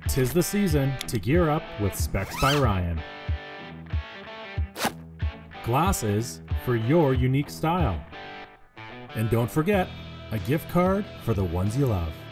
'Tis the season to gear up with SPEX by Ryan. Glasses for your unique style. And don't forget, a gift card for the ones you love.